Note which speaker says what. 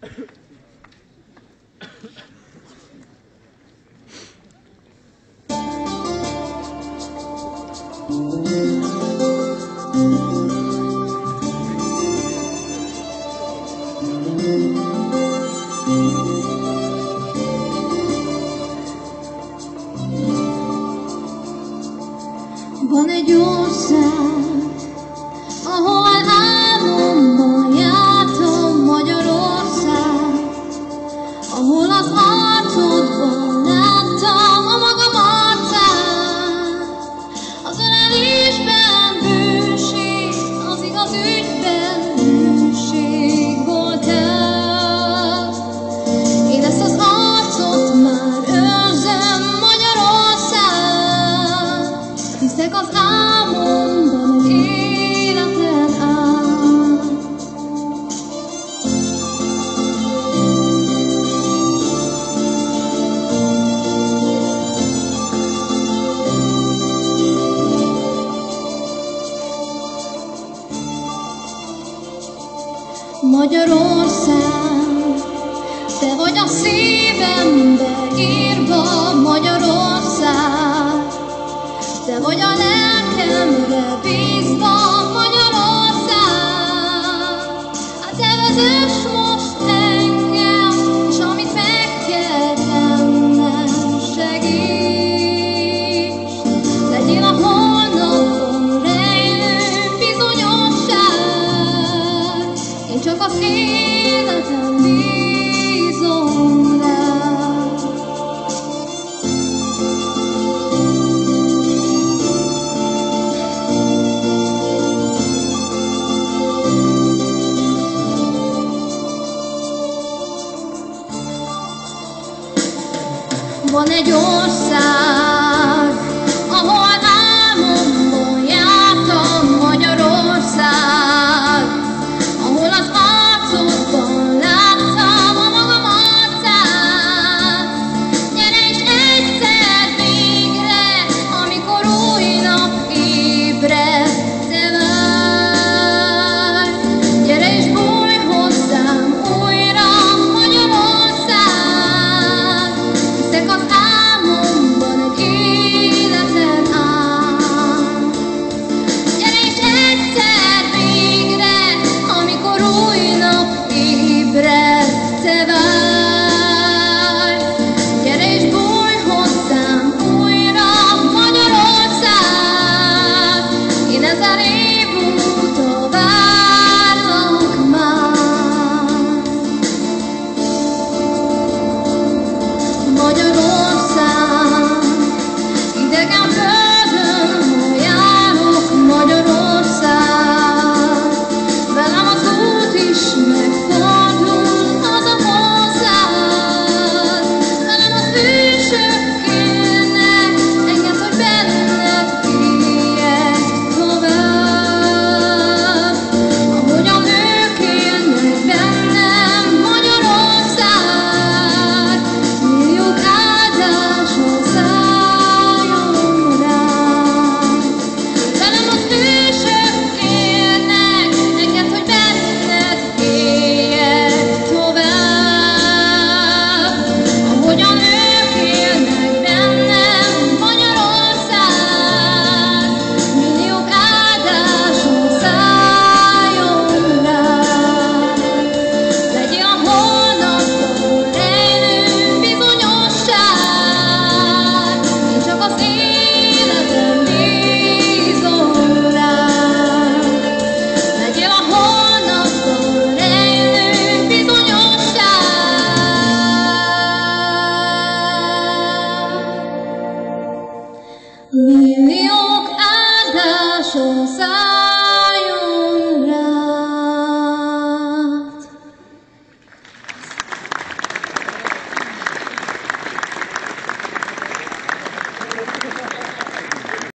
Speaker 1: Van egy ország, ahol álmomban jártam, Magyarország, ahol az arcodban láttam a magam arcát. Az ölelésben bőség, az igaz ügyben bőség voltál. Én ezt az arcot már őrzöm, Magyarország. Hiszek az álmomban, egy életen át. Magyarország, te vagy a szívembe írva, Magyarország, te vagy a lelkemre bízva,